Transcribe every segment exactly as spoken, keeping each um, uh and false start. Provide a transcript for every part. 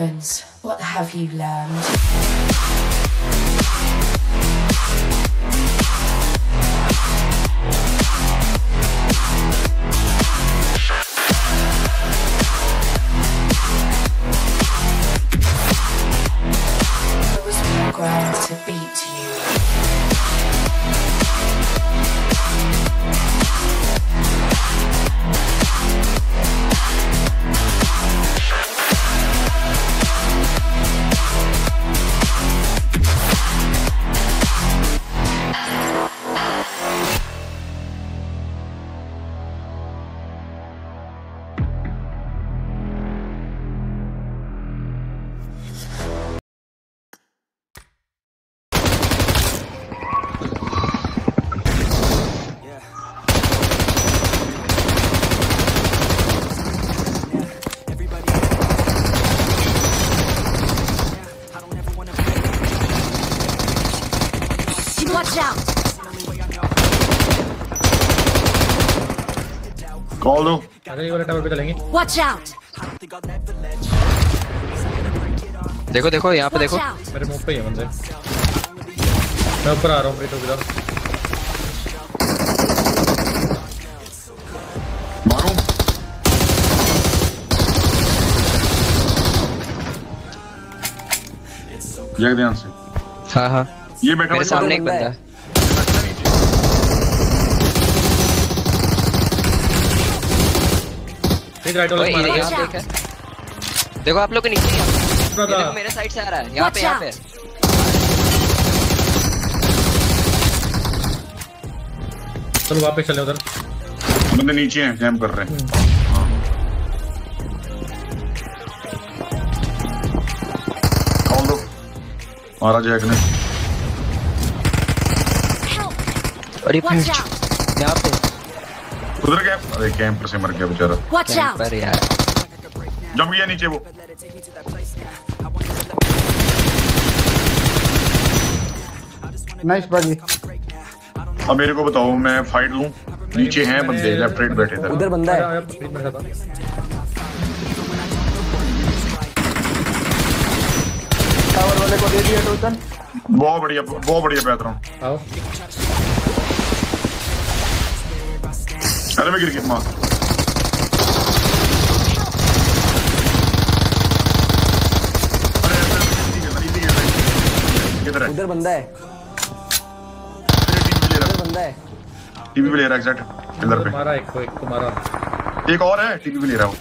Evans, what have you learned? I was programmed to beat you. Watch out! Call दो। अरे ये वाले tower पे चलेंगे। Watch out! देखो देखो यहाँ पे देखो। मेरे मुंह पे ही है बंदे। मैं ऊपर आ रहा हूँ प्रीतो किधर? मारो। ये ध्यान से। हाँ हाँ। ये बैठा मेरे सामने एक बंदा है। एक राइट वाला मारा। यहाँ पे है। देखो आप लोग के नीचे ये देखो मेरे साइड से आ रहा है। यहाँ पे यहाँ पे चलो वापस चले उधर। बंदे नीचे हैं, कैंप कर रहे हैं। कॉल दो। मारा जैक ने। अरे यहाँ पे उधर गया। अरे कैंपर से मर गया बेचारा। Watch out! पर यार जम गया नीचे वो। नाइस बाजी। अब मेरे को बताओ मैं फाइट लूं? नीचे हैं बंदे, लेफ्ट राइट बैठे थे। उधर बंदा है। टावर वाले को दे दिया टोकन। बहुत बढ़िया, बहुत बढ़िया पैतरा। आओ। अरे मैं गिर गया। मां उधर बंदा है। उधर बंदा है। टीवी पे ले रहा है एग्जैक्ट पिलर पे। मारा एक को, एक को मारा। एक और है टीवी पे ले रहा हूँ।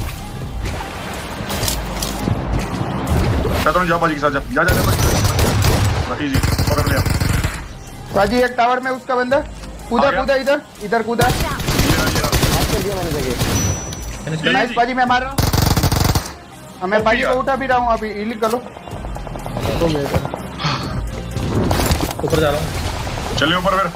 पैतरा जा बाजी के साथ जा जा जा जा। इजी पकड़ लिया। बाजी एक टावर में उसका बंदा कूदा कूदा इधर इधर कूदा। नाइस बाजी। मैं मार रहा हूँ। मैं बाजी को उठा भी रहा हूँ अभी। हील करो। ऊपर जा रहा हूँ। चलिए ऊपर फिर।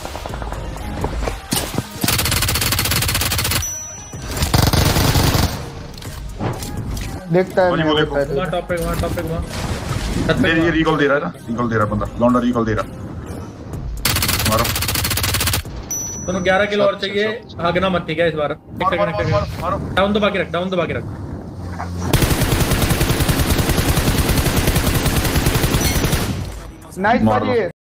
देखता है वो देखो। वहाँ टॉप पे, वहाँ टॉप पे, वहाँ। ये ये रिकॉल दे रहा है ना, रिकॉल दे रहा है बंदा। लौंडा रिकॉल दे रहा। मारो। तुम ग्यारह किलो और चाहिए। भागना मत ठीक है इस बार। मारो मारो मारो मारो। डाउन दबा के रख, डाउन दबा के रख। नाइस बाजी।